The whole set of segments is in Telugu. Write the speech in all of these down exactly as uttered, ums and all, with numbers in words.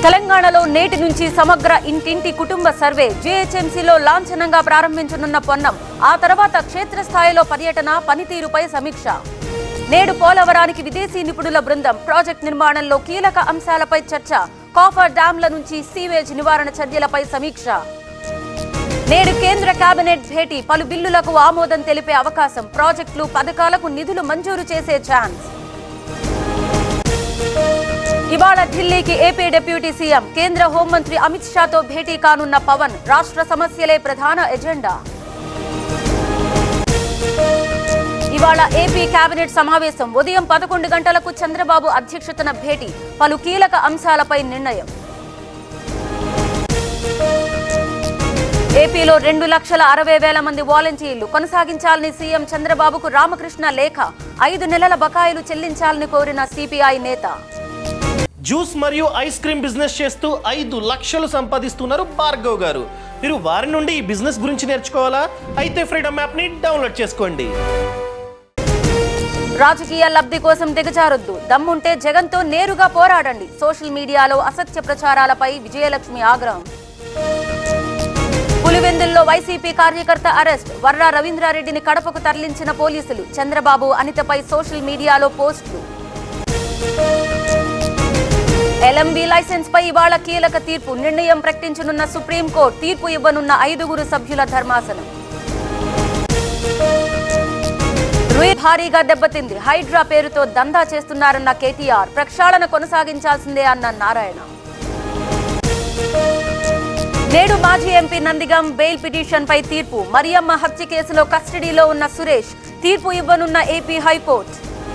తెలంగాణలో నేటి నుంచి సమగ్ర ఇంటింటి కుటుంబ సర్వే జీహెచ్ఎంసీలో లాంఛనంగా ప్రారంభించనున్న పొన్నం. ఆ తర్వాత క్షేత్రస్థాయిలో పర్యటన, పనితీరుపై సమీక్ష. నేడు పోలవరానికి విదేశీ నిపుణుల బృందం. ప్రాజెక్టు నిర్మాణంలో కీలక అంశాలపై చర్చ. కాఫర్ డ్యాంల నుంచి సీవేజ్ నివారణ చర్యలపై సమీక్ష. నేడు కేంద్ర కేబినెట్ భేటీ. పలు బిల్లులకు ఆమోదం తెలిపే అవకాశం. ప్రాజెక్టులు, పథకాలకు నిధులు మంజూరు చేసే ఛాన్స్. ఇవాళ ఢిల్లీకి ఏపీ డిప్యూటీ సీఎం, కేంద్ర హోంమంత్రి అమిత్ షాతో భేటీ కానున్న పవన్. రాష్ట్ర సమస్యలే ప్రధాన ఎజెండా. ఇవాళ ఏపీ కేబినెట్ సమావేశం. ఉదయం పదకొండు గంటలకు చంద్రబాబు అధ్యక్షతన భేటీ. పలు కీలక అంశాలపై నిర్ణయం. ఏపీలో రెండు లక్షల అరవై వేల మంది వాలంటీర్లు కొనసాగించాలని సీఎం చంద్రబాబుకు రామకృష్ణ లేఖ. ఐదు నెలల బకాయిలు చెల్లించాలని కోరిన సిపిఐ నేత. జ్యూస్ మరియు ఐస్ క్రీమ్ బిజినెస్ చేస్తూ ఐదు లక్షలు సంపాదిస్తున్నారు భార్గవ్ గారు. మీరు వారి నుండి ఈ బిజినెస్ గురించి నేర్చుకోవాలా? అయితే ఫ్రీడమ్ యాప్ ని డౌన్లోడ్ చేసుకోండి. రాజకీయ లబ్ధి కోసం దిగజారొద్దు. దమ్ముంటే జగన్తో నేరుగా పోరాడండి. సోషల్ మీడియాలో అసత్య ప్రచారాలపై విజయలక్ష్మి ఆగ్రహం. పులివెందుల్లో వైసీపీ కార్యకర్త అరెస్ట్. వర్రా రవీంద్రారెడ్డిని కడపకు తరలించిన పోలీసులు. చంద్రబాబు, అనితపై సోషల్ మీడియాలో పోస్టులు. ఎల్ఎంబీ లైసెన్స్ పై ఇవాళ కీలక తీర్పు. నిర్ణయం ప్రకటించనున్న సుప్రీంకోర్టు. తీర్పు ఇవ్వనున్న ఐదుగురు సభ్యుల ధర్మాసనం. రూయ్ భారీగా దెబ్బతింది. హైడ్రా పేరుతో దందా చేస్తున్నారన్న కేటీఆర్. ప్రక్షాళన కొనసాగించాల్సిందే అన్న నారాయణ. నేడు మాజీ ఎంపీ నందిగం బెయిల్ పిటిషన్ పై తీర్పు. మరియమ్మ హత్య కేసులో కస్టడీలో ఉన్న సురేష్. తీర్పు ఇవ్వనున్న ఏపీ హైకోర్టు.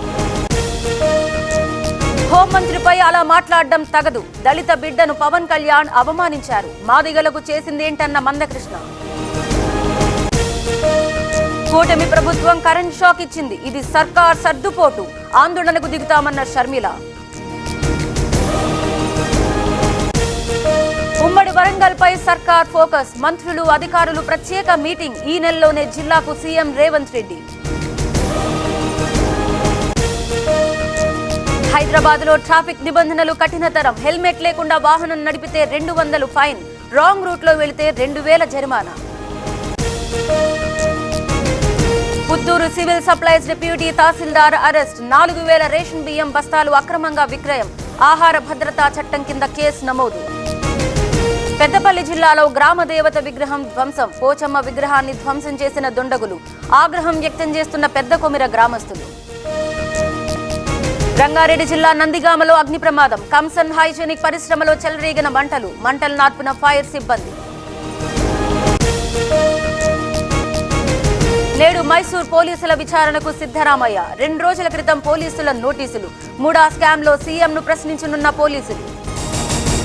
హోంమంత్రిపై అలా మాట్లాడడం తగదు. దళిత బిడ్డను పవన్ కళ్యాణ్ అవమానించారు. మాదిగలకు చేసిందేంటన్న మందకృష్ణ. కూటమి ప్రభుత్వం కరెంట్ షాక్ ఇచ్చింది. ఇది సర్కార్ సర్దుపోటు. ఆందోళనకు దిగుతామన్న షర్మిల. ఉమ్మడి వరంగల్ పై సర్కార్ ఫోకస్. మంత్రులు, అధికారులు ప్రత్యేక మీటింగ్. ఈ నెలలోనే జిల్లాకు సీఎం రేవంత్ రెడ్డి. హైదరాబాద్ లో ట్రాఫిక్ నిబంధనలు కఠినతరం. హెల్మెట్ లేకుండా వాహనం నడిపితే రెండు వందలు ఫైన్. రాంగ్ రూట్ లో వెళితే రెండు వేల జరిమానా. Puttur civil supplies deputy tahsildar arrest. నాలుగు వేల రేషన్ బియ్యం బస్తాలు అక్రమంగా విక్రయం. ఆహార భద్రతా చట్టం కింద కేసు నమోదు. పెద్దపల్లి జిల్లాలో గ్రామ దేవత విగ్రహం ధ్వంసం. పోచమ్మ విగ్రహాన్ని ధ్వంసం చేసిన దుండగులు. ఆగ్రహం వ్యక్తం చేస్తున్న పెద్ద కొమిర గ్రామస్తులు. రంగారెడ్డి జిల్లా నందిగామలో అగ్ని ప్రమాదం. కంసన్ హైజెనిక్ పరిశ్రమలో చెలరేగిన మంటలు. మంటలు నార్పిన ఫైర్ సిబ్బంది. నేడు మైసూర్ పోలీసుల విచారణకు సిద్ధరామయ్య. రెండు రోజుల క్రితం పోలీసుల నోటీసులు. మూడా స్కామ్ లో సీఎంను ప్రశ్నించనున్న పోలీసులు.